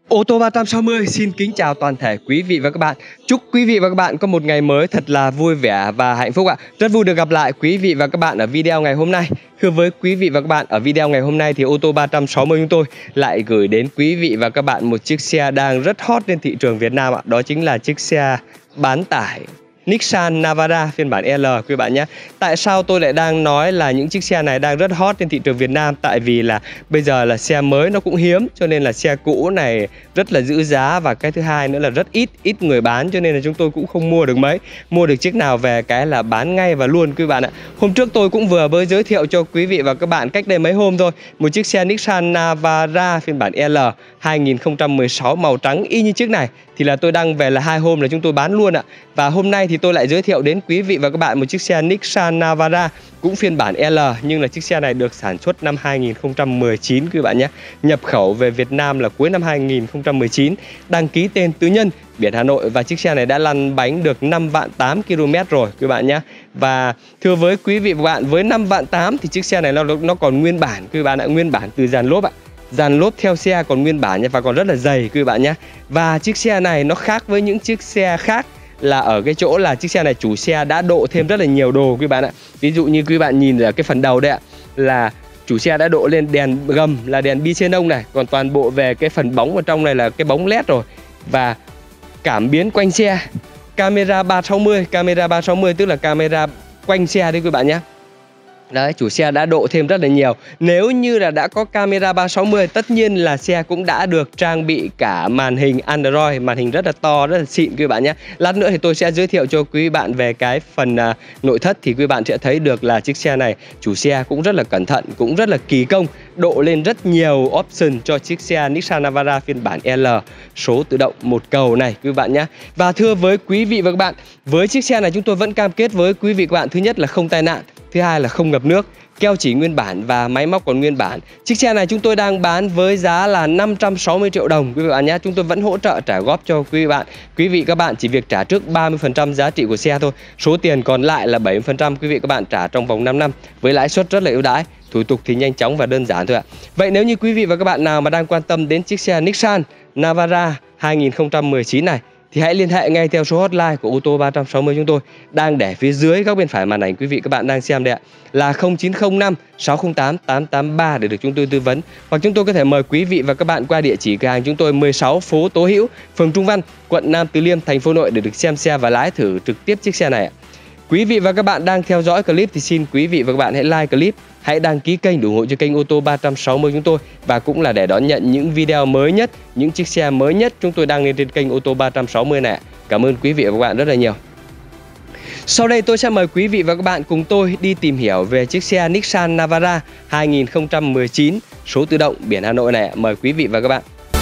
Ô tô 360 xin kính chào toàn thể quý vị và các bạn. Chúc quý vị và các bạn có một ngày mới thật là vui vẻ và hạnh phúc ạ. Rất vui được gặp lại quý vị và các bạn ở video ngày hôm nay. Thưa với quý vị và các bạn, ở video ngày hôm nay thì ô tô 360 chúng tôi lại gửi đến quý vị và các bạn một chiếc xe đang rất hot trên thị trường Việt Nam ạ. Đó chính là chiếc xe bán tải Nissan Navara phiên bản L quý bạn nhé. Tại sao tôi lại đang nói là những chiếc xe này đang rất hot trên thị trường Việt Nam? Tại vì là bây giờ là xe mới nó cũng hiếm, cho nên là xe cũ này rất là giữ giá, và cái thứ hai nữa là rất ít người bán, cho nên là chúng tôi cũng không mua được mấy. Mua được chiếc nào về cái là bán ngay và luôn quý bạn ạ. Hôm trước tôi cũng vừa mới giới thiệu cho quý vị và các bạn cách đây mấy hôm thôi, một chiếc xe Nissan Navara phiên bản L 2016 màu trắng y như chiếc này, thì là tôi đăng về là 2 hôm là chúng tôi bán luôn ạ. Và hôm nay thì tôi lại giới thiệu đến quý vị và các bạn một chiếc xe Nissan Navara cũng phiên bản L, nhưng là chiếc xe này được sản xuất năm 2019 quý bạn nhé. Nhập khẩu về Việt Nam là cuối năm 2019, đăng ký tên tư nhân, biển Hà Nội, và chiếc xe này đã lăn bánh được 5 vạn 8 km rồi quý bạn nhé. Và thưa với quý vị và các bạn, với 5 vạn 8 thì chiếc xe này nó còn nguyên bản quý bạn ạ, nguyên bản từ dàn lốp ạ. Dàn lốp theo xe còn nguyên bản nha, và còn rất là dày quý bạn nhé. Và chiếc xe này nó khác với những chiếc xe khác là ở cái chỗ là chiếc xe này chủ xe đã độ thêm rất là nhiều đồ quý bạn ạ. Ví dụ như quý bạn nhìn ở cái phần đầu đây ạ, là chủ xe đã độ lên đèn gầm là đèn bi xenon này, còn toàn bộ về cái phần bóng ở trong này là cái bóng led rồi. Và cảm biến quanh xe, camera 360 tức là camera quanh xe đấy quý bạn nhé. Đấy, chủ xe đã độ thêm rất là nhiều. Nếu như là đã có camera 360, tất nhiên là xe cũng đã được trang bị cả màn hình Android, màn hình rất là to, rất là xịn quý bạn nhé. Lát nữa thì tôi sẽ giới thiệu cho quý bạn về cái phần nội thất, thì quý bạn sẽ thấy được là chiếc xe này chủ xe cũng rất là cẩn thận, cũng rất là kỳ công, độ lên rất nhiều option cho chiếc xe Nissan Navara phiên bản L số tự động một cầu này quý bạn nhé. Và thưa với quý vị và các bạn, với chiếc xe này chúng tôi vẫn cam kết với quý vị và các bạn, thứ nhất là không tai nạn, thứ hai là không ngập nước, keo chỉ nguyên bản và máy móc còn nguyên bản. Chiếc xe này chúng tôi đang bán với giá là 560 triệu đồng quý vị bạn nhé. Chúng tôi vẫn hỗ trợ trả góp cho quý vị bạn. Quý vị các bạn chỉ việc trả trước 30% giá trị của xe thôi. Số tiền còn lại là 70% quý vị các bạn trả trong vòng 5 năm với lãi suất rất là ưu đãi. Thủ tục thì nhanh chóng và đơn giản thôi ạ. Vậy nếu như quý vị và các bạn nào mà đang quan tâm đến chiếc xe Nissan Navara 2019 này, thì hãy liên hệ ngay theo số hotline của ô tô 360 chúng tôi đang để phía dưới góc bên phải màn ảnh quý vị các bạn đang xem đây ạ, là 0905 608 883 để được chúng tôi tư vấn. Hoặc chúng tôi có thể mời quý vị và các bạn qua địa chỉ cửa hàng chúng tôi 16 phố Tố Hữu, phường Trung Văn, quận Nam Từ Liêm, thành phố Hà Nội để được xem xe và lái thử trực tiếp chiếc xe này ạ. Quý vị và các bạn đang theo dõi clip thì xin quý vị và các bạn hãy like clip, hãy đăng ký kênh ủng hộ cho kênh ô tô 360 chúng tôi, và cũng là để đón nhận những video mới nhất, những chiếc xe mới nhất chúng tôi đăng lên trên kênh ô tô 360 này. Cảm ơn quý vị và các bạn rất là nhiều. Sau đây tôi sẽ mời quý vị và các bạn cùng tôi đi tìm hiểu về chiếc xe Nissan Navara 2019 số tự động biển Hà Nội này. Mời quý vị và các bạn.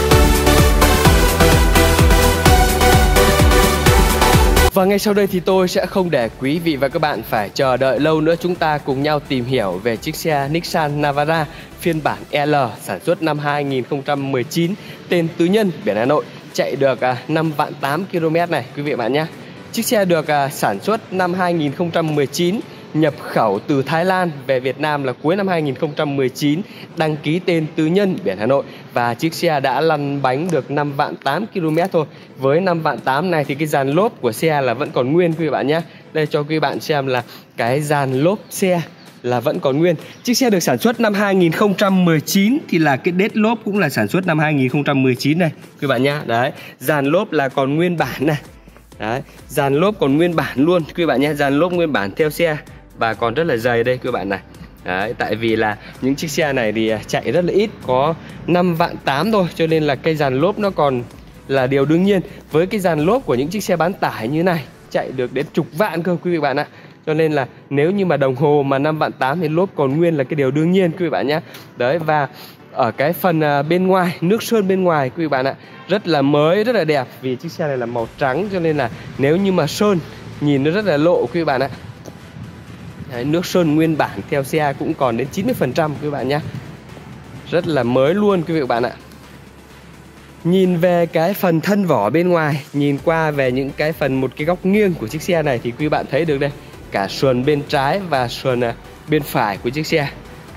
Và ngay sau đây thì tôi sẽ không để quý vị và các bạn phải chờ đợi lâu nữa, chúng ta cùng nhau tìm hiểu về chiếc xe Nissan Navara phiên bản L sản xuất năm 2019, tên tư nhân, biển Hà Nội, chạy được 5 vạn 8 km này quý vị và bạn nhé. Chiếc xe được sản xuất năm 2019, nhập khẩu từ Thái Lan về Việt Nam là cuối năm 2019, đăng ký tên tư nhân, biển Hà Nội, và chiếc xe đã lăn bánh được 5 vạn 8 km thôi. Với 5 vạn 8 này thì cái dàn lốp của xe là vẫn còn nguyên quý vị bạn nhé. Đây cho quý vị bạn xem là cái dàn lốp xe là vẫn còn nguyên. Chiếc xe được sản xuất năm 2019 thì là cái đết lốp cũng là sản xuất năm 2019 này quý bạn nhé. Đấy, dàn lốp là còn nguyên bản này. Đấy, dàn lốp còn nguyên bản luôn quý bạn nhé, dàn lốp nguyên bản theo xe và còn rất là dày đây quý bạn này. Đấy, tại vì là những chiếc xe này thì chạy rất là ít, có 5 vạn 8 thôi, cho nên là cái dàn lốp nó còn là điều đương nhiên. Với cái dàn lốp của những chiếc xe bán tải như này chạy được đến chục vạn cơ quý vị bạn ạ. Cho nên là nếu như mà đồng hồ mà 5 vạn 8 thì lốp còn nguyên là cái điều đương nhiên quý vị bạn nhé. Đấy, và ở cái phần bên ngoài, nước sơn bên ngoài quý vị bạn ạ, rất là mới, rất là đẹp. Vì chiếc xe này là màu trắng cho nên là nếu như mà sơn nhìn nó rất là lộ quý vị bạn ạ. Đấy, nước sơn nguyên bản theo xe cũng còn đến 90% quý bạn nhé. Rất là mới luôn quý vị bạn ạ. Nhìn về cái phần thân vỏ bên ngoài, nhìn qua về những cái phần một cái góc nghiêng của chiếc xe này thì quý bạn thấy được đây, cả sườn bên trái và sườn bên phải của chiếc xe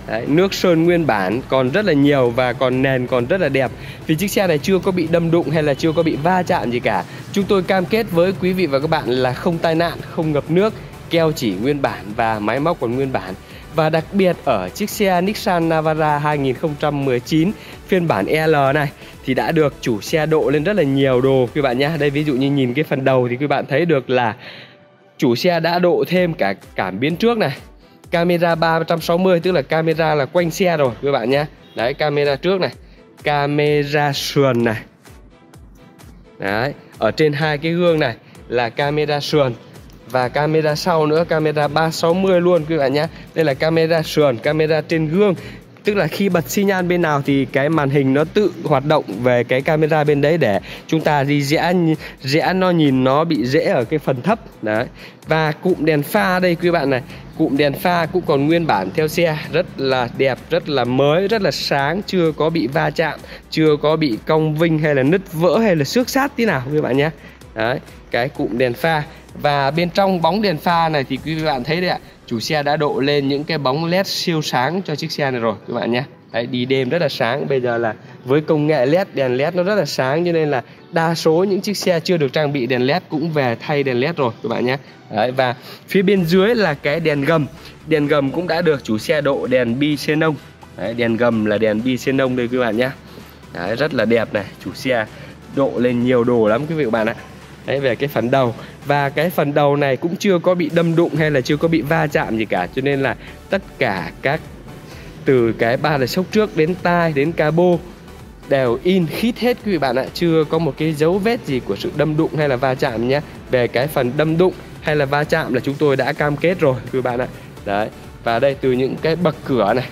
Đấy, nước sơn nguyên bản còn rất là nhiều và còn nền còn rất là đẹp. Vì chiếc xe này chưa có bị đâm đụng hay là chưa có bị va chạm gì cả. Chúng tôi cam kết với quý vị và các bạn là không tai nạn, không ngập nước, keo chỉ nguyên bản và máy móc còn nguyên bản. Và đặc biệt ở chiếc xe Nissan Navara 2019 phiên bản L này thì đã được chủ xe độ lên rất là nhiều đồ quý bạn nhé. Đây ví dụ như nhìn cái phần đầu thì quý bạn thấy được là chủ xe đã độ thêm cả cảm biến trước này, camera 360 tức là camera là quanh xe rồi quý bạn nhé. Đấy, camera trước này, camera sườn này. Đấy, ở trên hai cái gương này là camera sườn và camera sau nữa, camera 360 luôn quý bạn nhé. Đây là camera sườn, camera trên gương. Tức là khi bật xi nhan bên nào thì cái màn hình nó tự hoạt động về cái camera bên đấy để chúng ta đi rẽ nó nhìn nó bị rẽ ở cái phần thấp. Đấy. Và cụm đèn pha đây quý bạn này, cụm đèn pha cũng còn nguyên bản theo xe, rất là đẹp, rất là mới, rất là sáng, chưa có bị va chạm, chưa có bị cong vinh hay là nứt vỡ hay là xước sát tí nào quý bạn nhé. Đấy, cái cụm đèn pha. Và bên trong bóng đèn pha này thì quý bạn thấy đấy ạ, chủ xe đã độ lên những cái bóng LED siêu sáng cho chiếc xe này rồi các bạn nhé. Đấy, đi đêm rất là sáng. Bây giờ là với công nghệ LED, đèn LED nó rất là sáng, cho nên là đa số những chiếc xe chưa được trang bị đèn LED cũng về thay đèn LED rồi các bạn nhé. Đấy, và phía bên dưới là cái đèn gầm. Đèn gầm cũng đã được chủ xe độ đèn bi xenon. Đấy, đèn gầm là đèn bi xenon đây các bạn nhé. Đấy, rất là đẹp này, chủ xe độ lên nhiều đồ lắm quý vị các bạn ạ. Đấy, về cái phần đầu. Và cái phần đầu này cũng chưa có bị đâm đụng hay là chưa có bị va chạm gì cả, cho nên là tất cả các từ cái ba đài sốc trước đến tai đến cabo đều in khít hết quý vị bạn ạ. Chưa có một cái dấu vết gì của sự đâm đụng hay là va chạm nhé. Về cái phần đâm đụng hay là va chạm là chúng tôi đã cam kết rồi quý vị bạn ạ. Đấy, và đây từ những cái bậc cửa này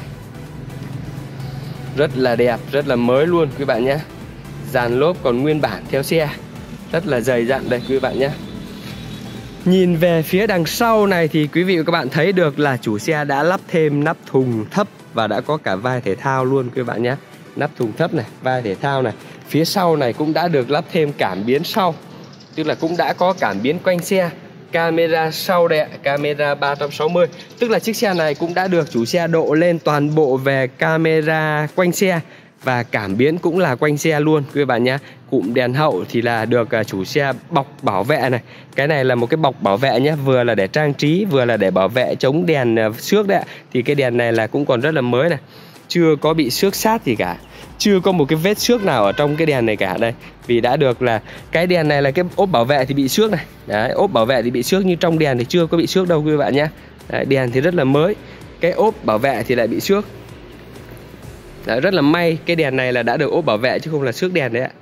rất là đẹp, rất là mới luôn quý bạn nhé. Dàn lốp còn nguyên bản theo xe, rất là dày dặn đây quý bạn nhé. Nhìn về phía đằng sau này thì quý vị và các bạn thấy được là chủ xe đã lắp thêm nắp thùng thấp và đã có cả vai thể thao luôn quý bạn nhé. Nắp thùng thấp này, vai thể thao này. Phía sau này cũng đã được lắp thêm cảm biến sau, tức là cũng đã có cảm biến quanh xe, camera sau đây, camera 360. Tức là chiếc xe này cũng đã được chủ xe độ lên toàn bộ về camera quanh xe và cảm biến cũng là quanh xe luôn quý bạn nhé. Cụm đèn hậu thì là được chủ xe bọc bảo vệ này. Cái này là một cái bọc bảo vệ nhé, vừa là để trang trí, vừa là để bảo vệ chống đèn xước đấy ạ. Thì cái đèn này là cũng còn rất là mới này, chưa có bị xước sát gì cả, chưa có một cái vết xước nào ở trong cái đèn này cả đây. Vì đã được là cái đèn này là cái ốp bảo vệ thì bị xước này. Đấy, ốp bảo vệ thì bị xước, như trong đèn thì chưa có bị xước đâu quý bạn nhé. Đấy, đèn thì rất là mới, cái ốp bảo vệ thì lại bị xước. Đấy, rất là may cái đèn này là đã được ốp bảo vệ chứ không là xước đèn đấy ạ.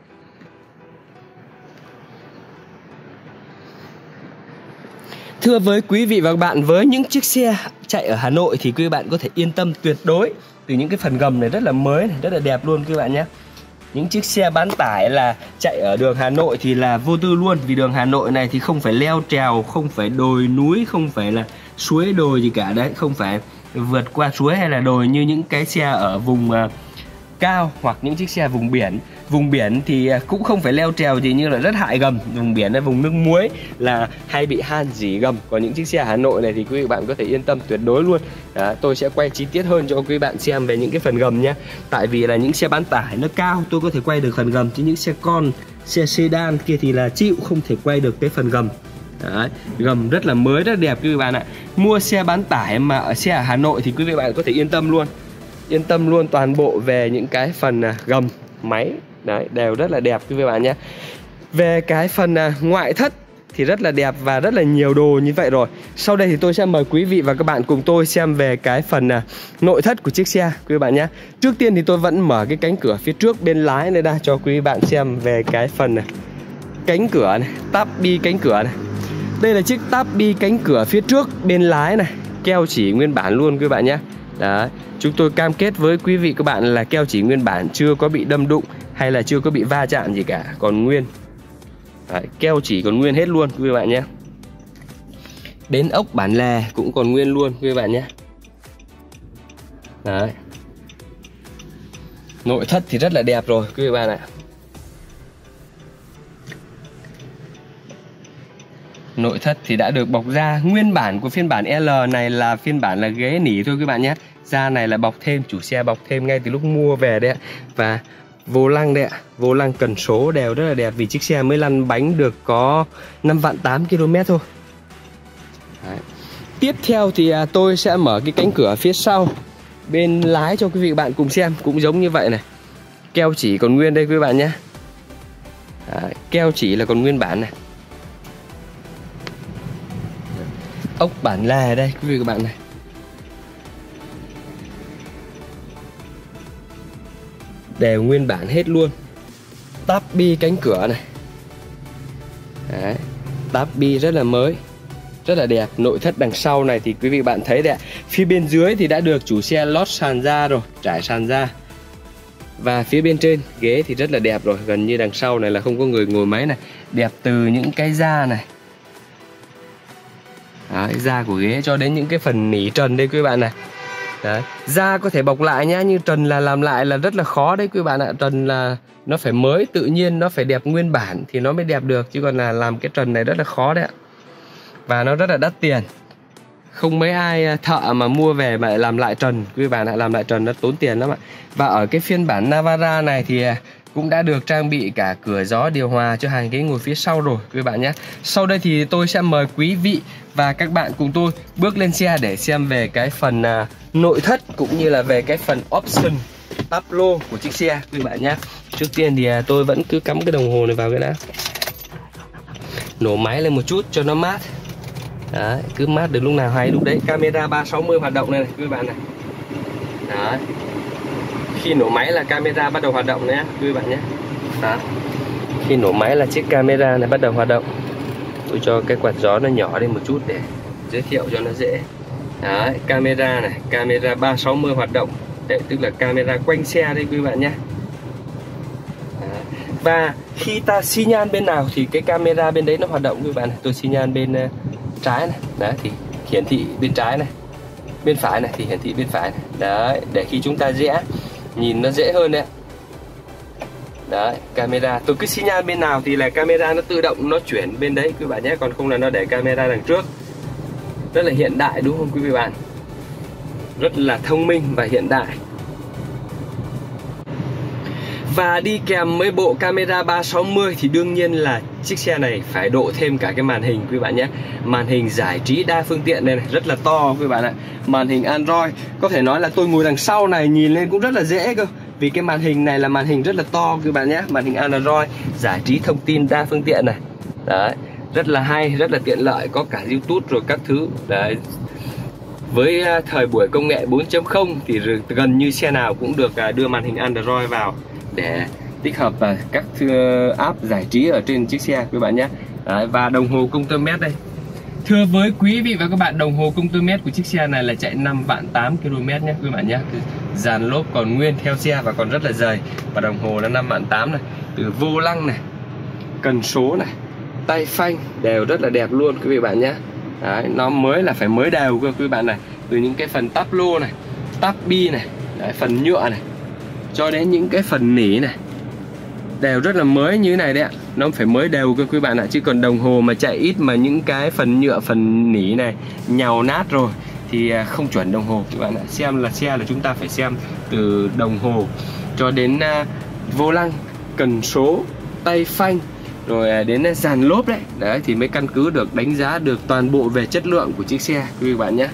Thưa với quý vị và các bạn, với những chiếc xe chạy ở Hà Nội thì quý bạn có thể yên tâm tuyệt đối. Từ những cái phần gầm này rất là mới này, rất là đẹp luôn quý bạn nhé. Những chiếc xe bán tải là chạy ở đường Hà Nội thì là vô tư luôn. Vì đường Hà Nội này thì không phải leo trèo, không phải đồi núi, không phải là suối đồi gì cả đấy. Không phải vượt qua suối hay là đồi như những cái xe ở vùng cao hoặc những chiếc xe vùng biển. Vùng biển thì cũng không phải leo trèo gì như là rất hại gầm. Vùng biển là vùng nước muối là hay bị han rỉ gầm. Còn những chiếc xe Hà Nội này thì quý vị bạn có thể yên tâm tuyệt đối luôn. Đó, tôi sẽ quay chi tiết hơn cho quý bạn xem về những cái phần gầm nhé. Tại vì là những xe bán tải nó cao, tôi có thể quay được phần gầm, chứ những xe con, xe sedan kia thì là chịu không thể quay được cái phần gầm. Đấy, gầm rất là mới, rất đẹp quý vị bạn ạ. Mua xe bán tải mà ở xe ở Hà Nội thì quý vị bạn có thể yên tâm luôn. Yên tâm luôn toàn bộ về những cái phần gầm, máy. Đấy, đều rất là đẹp quý vị bạn nhé. Về cái phần ngoại thất thì rất là đẹp và rất là nhiều đồ như vậy rồi. Sau đây thì tôi sẽ mời quý vị và các bạn cùng tôi xem về cái phần nội thất của chiếc xe quý vị bạn nhé. Trước tiên thì tôi vẫn mở cái cánh cửa phía trước bên lái này ra cho quý vị bạn xem về cái phần cánh cửa này, táp bi cánh cửa này. Đây là chiếc táp bi cánh cửa phía trước bên lái này, keo chỉ nguyên bản luôn quý vị bạn nhé. Đấy, chúng tôi cam kết với quý vị các bạn là keo chỉ nguyên bản, chưa có bị đâm đụng hay là chưa có bị va chạm gì cả, còn nguyên. Đấy, keo chỉ còn nguyên hết luôn quý vị bạn nhé. Đến ốc bản lề cũng còn nguyên luôn quý vị bạn nhé. Đấy, nội thất thì rất là đẹp rồi quý vị bạn ạ. Nội thất thì đã được bọc da. Nguyên bản của phiên bản L này là phiên bản là ghế nỉ thôi quý bạn nhé. Da này là bọc thêm, chủ xe bọc thêm ngay từ lúc mua về đấy ạ. Và vô lăng đấy ạ, vô lăng cần số đều rất là đẹp vì chiếc xe mới lăn bánh được có 5 vạn 8 km thôi. Đấy. Tiếp theo thì tôi sẽ mở cái cánh cửa phía sau bên lái cho quý vị bạn cùng xem. Cũng giống như vậy này, keo chỉ còn nguyên đây quý bạn nhé. Đấy, keo chỉ là còn nguyên bản này. Ốc bản lề đây quý vị các bạn này. Đều nguyên bản hết luôn. Táp bi cánh cửa này. Đấy, táp bi rất là mới, rất là đẹp. Nội thất đằng sau này thì quý vị bạn thấy đấy ạ. Phía bên dưới thì đã được chủ xe lót sàn da rồi, trải sàn da. Và phía bên trên ghế thì rất là đẹp rồi. Gần như đằng sau này là không có người ngồi mấy này. Đẹp từ những cái da này. Đấy, da của ghế cho đến những cái phần nỉ trần đây quý bạn này. Đấy, da có thể bọc lại nhá, nhưng trần là làm lại là rất là khó đấy quý bạn ạ. Trần là nó phải mới tự nhiên, nó phải đẹp nguyên bản thì nó mới đẹp được, chứ còn là làm cái trần này rất là khó đấy ạ. Và nó rất là đắt tiền. Không mấy ai thợ mà mua về mà làm lại trần quý bạn ạ, làm lại trần nó tốn tiền lắm ạ. Và ở cái phiên bản Navara này thì cũng đã được trang bị cả cửa gió điều hòa cho hàng ghế ngồi phía sau rồi quý bạn nhé. Sau đây thì tôi sẽ mời quý vị và các bạn cùng tôi bước lên xe để xem về cái phần nội thất cũng như là về cái phần option táp lô của chiếc xe quý bạn nhé. Trước tiên thì tôi vẫn cứ cắm cái đồng hồ này vào cái đã. Nổ máy lên một chút cho nó mát. Đấy, cứ mát được lúc nào hay lúc đấy. Camera 360 hoạt động này quý bạn này. Đấy. Khi nổ máy là camera bắt đầu hoạt động nhé quý bạn nhé. Đó. Khi nổ máy là chiếc camera này bắt đầu hoạt động. Tôi cho cái quạt gió nó nhỏ lên một chút để giới thiệu cho nó dễ. Đấy, camera này, camera 360 hoạt động. Đấy, tức là camera quanh xe đây quý bạn nhé. Và khi ta xi nhan bên nào thì cái camera bên đấy nó hoạt động quý bạn này. Tôi xi nhan bên trái này, đấy thì hiển thị bên trái này. Bên phải này thì hiển thị bên phải này. Đấy, để khi chúng ta rẽ nhìn nó dễ hơn đấy. Đấy, camera tôi cứ xi nhan bên nào thì là camera nó tự động nó chuyển bên đấy quý bạn nhé, còn không là nó để camera đằng trước. Rất là hiện đại đúng không quý vị bạn? Rất là thông minh và hiện đại. Và đi kèm với bộ camera 360 thì đương nhiên là chiếc xe này phải độ thêm cả cái màn hình quý bạn nhé. Màn hình giải trí đa phương tiện này, rất là to quý bạn ạ. Màn hình Android, có thể nói là tôi ngồi đằng sau này nhìn lên cũng rất là dễ cơ. Vì cái màn hình này là màn hình rất là to quý bạn nhé. Màn hình Android, giải trí thông tin đa phương tiện này. Đấy, rất là hay, rất là tiện lợi, có cả YouTube rồi các thứ. Đấy. Với thời buổi công nghệ 4.0 thì gần như xe nào cũng được đưa màn hình Android vào để tích hợp các app giải trí ở trên chiếc xe quý bạn nhé. Đấy, và đồng hồ công tơ mét đây. Thưa với quý vị và các bạn, đồng hồ công tơ mét của chiếc xe này là chạy 5 vạn 8 km nhé quý bạn nhé. Dàn lốp còn nguyên theo xe và còn rất là dày. Và đồng hồ là 5 vạn 8 này. Từ vô lăng này, cần số này, tay phanh đều rất là đẹp luôn quý vị bạn nhé. Đấy, nó mới là phải mới đều cơ quý bạn này. Từ những cái phần táp lô này, táp bi này, đấy, phần nhựa này, cho đến những cái phần nỉ này đều rất là mới như thế này đấy ạ. Nó phải mới đều cơ quý bạn ạ. Chứ còn đồng hồ mà chạy ít mà những cái phần nhựa, phần nỉ này nhàu nát rồi thì không chuẩn đồng hồ quý bạn ạ. Xem là xe là chúng ta phải xem từ đồng hồ cho đến vô lăng, cần số, tay phanh, rồi đến dàn lốp đấy. Đấy thì mới căn cứ được đánh giá được toàn bộ về chất lượng của chiếc xe quý vị bạn nhé.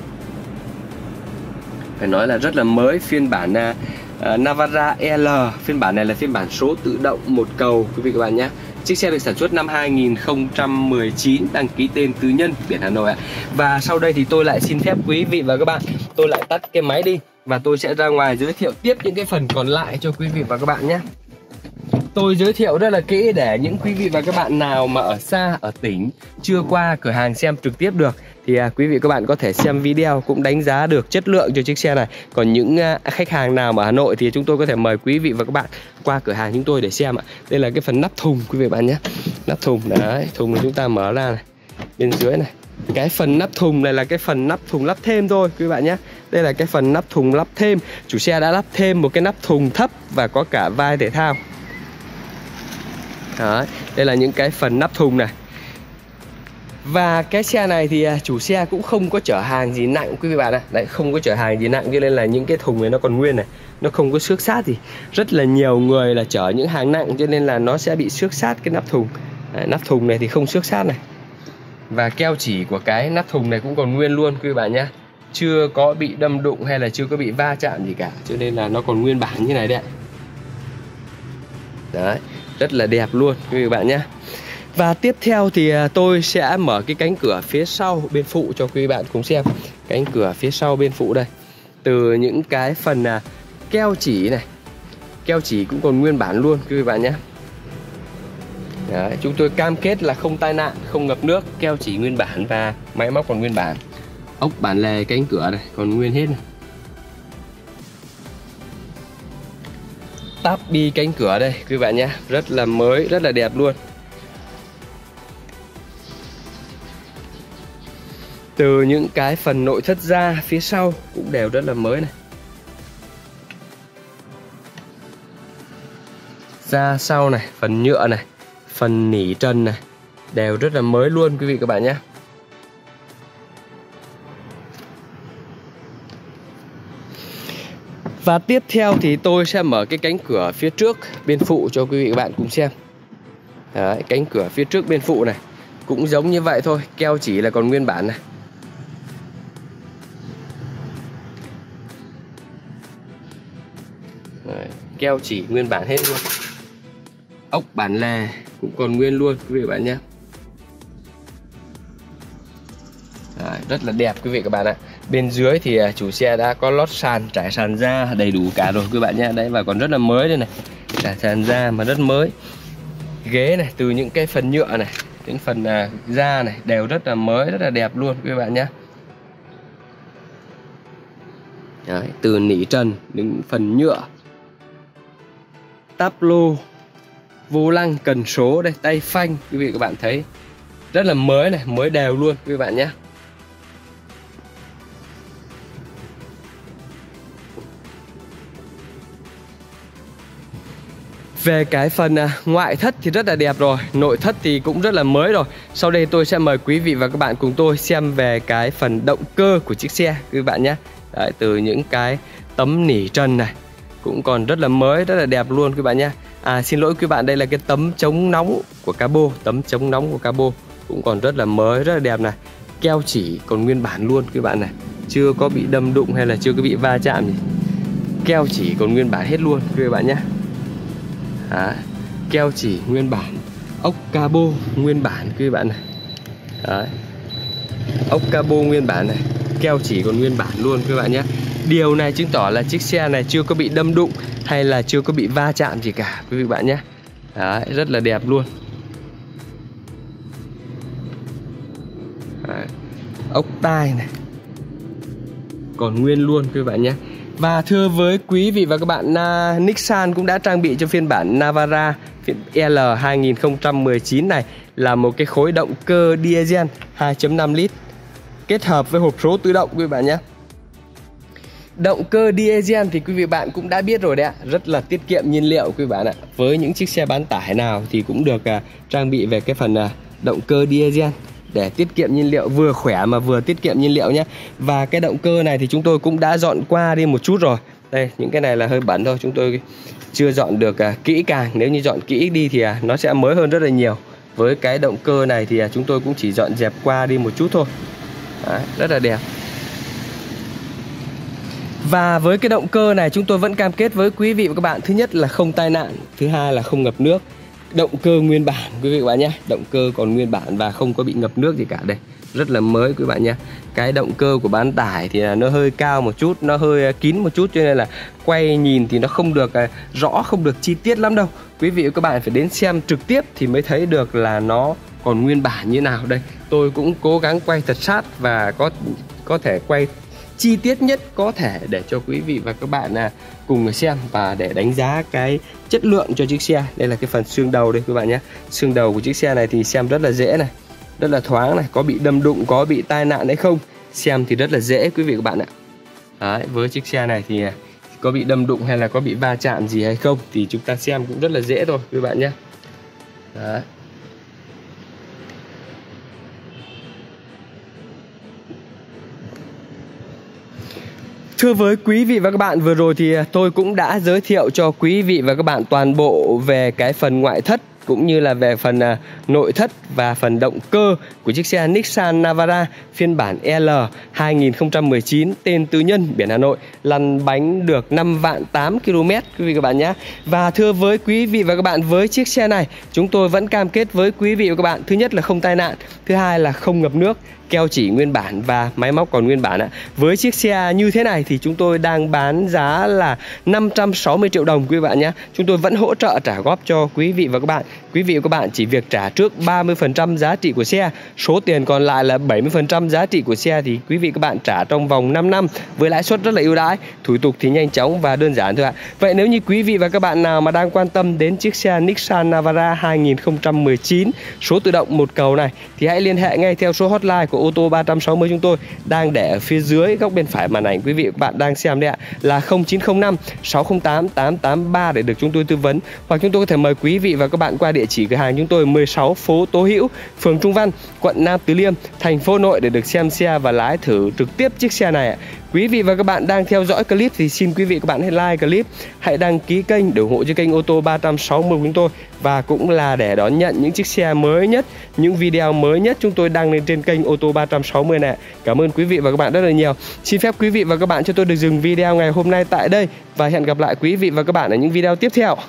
Phải nói là rất là mới. Phiên bản Navara L, phiên bản này là phiên bản số tự động một cầu quý vị các bạn nhé. Chiếc xe được sản xuất năm 2019, đăng ký tên tư nhân, biển Hà Nội ạ. Và sau đây thì tôi lại xin phép quý vị và các bạn, tôi lại tắt cái máy đi và tôi sẽ ra ngoài giới thiệu tiếp những cái phần còn lại cho quý vị và các bạn nhé. Tôi giới thiệu rất là kỹ để những quý vị và các bạn nào mà ở xa, ở tỉnh chưa qua cửa hàng xem trực tiếp được thì quý vị các bạn có thể xem video cũng đánh giá được chất lượng cho chiếc xe này. Còn những khách hàng nào mà Hà Nội thì chúng tôi có thể mời quý vị và các bạn qua cửa hàng chúng tôi để xem ạ. Đây là cái phần nắp thùng quý vị bạn nhé. Nắp thùng đấy, thùng này chúng ta mở ra này, bên dưới này. Cái phần nắp thùng này là cái phần nắp thùng lắp thêm thôi quý bạn nhé. Đây là cái phần nắp thùng lắp thêm. Chủ xe đã lắp thêm một cái nắp thùng thấp và có cả vai thể thao. Đấy, đây là những cái phần nắp thùng này. Và cái xe này thì chủ xe cũng không có chở hàng gì nặng quý vị bạn ạ. Đấy, không có chở hàng gì nặng cho nên là những cái thùng này nó còn nguyên này, nó không có xước sát gì. Rất là nhiều người là chở những hàng nặng cho nên là nó sẽ bị xước sát cái nắp thùng. Đấy, nắp thùng này thì không xước sát này. Và keo chỉ của cái nắp thùng này cũng còn nguyên luôn quý vị bạn nhé. Chưa có bị đâm đụng hay là chưa có bị va chạm gì cả, cho nên là nó còn nguyên bản như này đấy ạ. Đấy, rất là đẹp luôn quý vị bạn nhé. Và tiếp theo thì tôi sẽ mở cái cánh cửa phía sau bên phụ cho quý vị bạn cùng xem. Cánh cửa phía sau bên phụ đây. Từ những cái phần keo chỉ này, keo chỉ cũng còn nguyên bản luôn quý vị bạn nhé. Đấy, chúng tôi cam kết là không tai nạn, không ngập nước, keo chỉ nguyên bản và máy móc còn nguyên bản. Ốc bản lề cánh cửa này còn nguyên hết này. Táp bi cánh cửa đây quý vị bạn nhé, rất là mới, rất là đẹp luôn. Từ những cái phần nội thất da phía sau cũng đều rất là mới này. Da sau này, phần nhựa này, phần nỉ trần này đều rất là mới luôn quý vị các bạn nhé. Và tiếp theo thì tôi sẽ mở cái cánh cửa phía trước bên phụ cho quý vị các bạn cùng xem. Đấy, cánh cửa phía trước bên phụ này cũng giống như vậy thôi, keo chỉ là còn nguyên bản này. Đấy, keo chỉ nguyên bản hết luôn. Ốc bản lề cũng còn nguyên luôn quý vị các bạn nhé. Đấy, rất là đẹp quý vị các bạn ạ. Bên dưới thì chủ xe đã có lót sàn, trải sàn da đầy đủ cả rồi quý bạn nhé. Đấy, và còn rất là mới đây này, trải sàn da mà rất mới. Ghế này, từ những cái phần nhựa này đến phần da này đều rất là mới, rất là đẹp luôn quý bạn nhé. Đấy, từ nỉ trần đến phần nhựa, táp lô, vô lăng, cần số đây, tay phanh quý vị các bạn thấy rất là mới này, mới đều luôn quý bạn nhé. Về cái phần ngoại thất thì rất là đẹp rồi, nội thất thì cũng rất là mới rồi. Sau đây tôi sẽ mời quý vị và các bạn cùng tôi xem về cái phần động cơ của chiếc xe quý bạn nhé. Đấy, từ những cái tấm nỉ trần này cũng còn rất là mới, rất là đẹp luôn quý bạn nhé. Xin lỗi quý bạn, đây là cái tấm chống nóng của cabo, tấm chống nóng của cabo cũng còn rất là mới, rất là đẹp này. Keo chỉ còn nguyên bản luôn quý bạn này, chưa có bị đâm đụng hay là chưa có bị va chạm gì. Keo chỉ còn nguyên bản hết luôn quý bạn nhé. Đấy, keo chỉ nguyên bản, ốc cabo nguyên bản quý bạn này. Đấy, ốc cabo nguyên bản này, keo chỉ còn nguyên bản luôn quý bạn nhé. Điều này chứng tỏ là chiếc xe này chưa có bị đâm đụng hay là chưa có bị va chạm gì cả quý vị bạn nhé. Đấy, rất là đẹp luôn. Đấy, ốc tai này còn nguyên luôn quý bạn nhé. Và thưa với quý vị và các bạn, Nissan cũng đã trang bị cho phiên bản Navara phiên L 2019 này là một cái khối động cơ diesel 2.5 lít kết hợp với hộp số tự động quý bạn nhé. Động cơ diesel thì quý vị bạn cũng đã biết rồi đấy ạ, rất là tiết kiệm nhiên liệu quý bạn ạ. Với những chiếc xe bán tải nào thì cũng được trang bị về cái phần động cơ diesel để tiết kiệm nhiên liệu, vừa khỏe mà vừa tiết kiệm nhiên liệu nhé. Và cái động cơ này thì chúng tôi cũng đã dọn qua đi một chút rồi. Đây, những cái này là hơi bẩn thôi, chúng tôi chưa dọn được kỹ càng. Nếu như dọn kỹ đi thì nó sẽ mới hơn rất là nhiều. Với cái động cơ này thì chúng tôi cũng chỉ dọn dẹp qua đi một chút thôi. Đấy, rất là đẹp. Và với cái động cơ này chúng tôi vẫn cam kết với quý vị và các bạn, thứ nhất là không tai nạn, thứ hai là không ngập nước. Động cơ nguyên bản quý vị và các bạn nhé, động cơ còn nguyên bản và không có bị ngập nước gì cả. Đây, rất là mới quý bạn nhé. Cái động cơ của bán tải thì nó hơi cao một chút, nó hơi kín một chút, cho nên là quay nhìn thì nó không được rõ, không được chi tiết lắm đâu. Quý vị và các bạn phải đến xem trực tiếp thì mới thấy được là nó còn nguyên bản như nào. Đây, tôi cũng cố gắng quay thật sát và có thể quay chi tiết nhất có thể để cho quý vị và các bạn cùng xem và để đánh giá cái chất lượng cho chiếc xe. Đây là cái phần xương đầu đây các bạn nhé. Xương đầu của chiếc xe này thì xem rất là dễ này, rất là thoáng này, có bị đâm đụng, có bị tai nạn hay không, xem thì rất là dễ quý vị các bạn ạ. Đấy, với chiếc xe này thì có bị đâm đụng hay là có bị va chạm gì hay không thì chúng ta xem cũng rất là dễ thôi quý bạn nhé. Đấy. Thưa với quý vị và các bạn, vừa rồi thì tôi cũng đã giới thiệu cho quý vị và các bạn toàn bộ về cái phần ngoại thất cũng như là về phần nội thất và phần động cơ của chiếc xe Nissan Navara phiên bản L 2019 tên tư nhân, biển Hà Nội, lăn bánh được 5 vạn 8 km quý vị các bạn nhé. Và thưa với quý vị và các bạn, với chiếc xe này chúng tôi vẫn cam kết với quý vị và các bạn, thứ nhất là không tai nạn, thứ hai là không ngập nước, keo chỉ nguyên bản và máy móc còn nguyên bản ạ. Với chiếc xe như thế này thì chúng tôi đang bán giá là 560 triệu đồng quý vị bạn nhé. Chúng tôi vẫn hỗ trợ trả góp cho quý vị và các bạn. Quý vị và các bạn chỉ việc trả trước 30% giá trị của xe, số tiền còn lại là 70% giá trị của xe thì quý vị các bạn trả trong vòng 5 năm với lãi suất rất là ưu đãi, thủ tục thì nhanh chóng và đơn giản thôi ạ. Vậy nếu như quý vị và các bạn nào mà đang quan tâm đến chiếc xe Nissan Navara 2019 số tự động một cầu này thì hãy liên hệ ngay theo số hotline của ô tô 360 chúng tôi đang để ở phía dưới góc bên phải màn ảnh quý vị và các bạn đang xem đấy ạ, là 0905 608 883 để được chúng tôi tư vấn, hoặc chúng tôi có thể mời quý vị và các bạn qua địa chỉ cửa hàng chúng tôi 16 phố Tố Hữu, phường Trung Văn, quận Nam Từ Liêm, thành phố Hà Nội để được xem xe và lái thử trực tiếp chiếc xe này ạ. Quý vị và các bạn đang theo dõi clip thì xin quý vị và các bạn hãy like clip, hãy đăng ký kênh để ủng hộ cho kênh ô tô 360 của chúng tôi, và cũng là để đón nhận những chiếc xe mới nhất, những video mới nhất chúng tôi đăng lên trên kênh ô tô 360 này. Cảm ơn quý vị và các bạn rất là nhiều. Xin phép quý vị và các bạn cho tôi được dừng video ngày hôm nay tại đây và hẹn gặp lại quý vị và các bạn ở những video tiếp theo.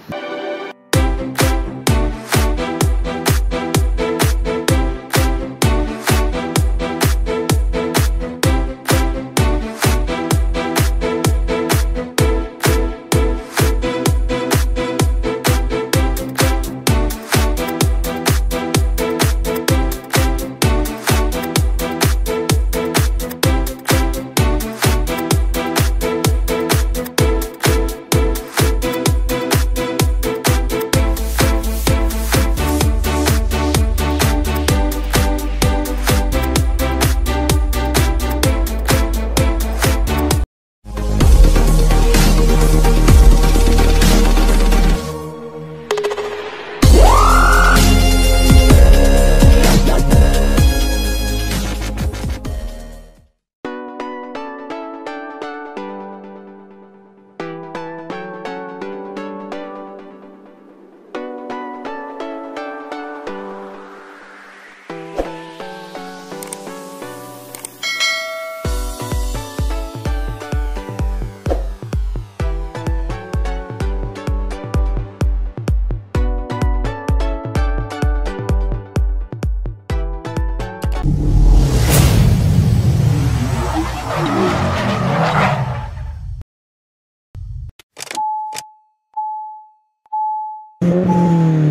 Mm-hmm.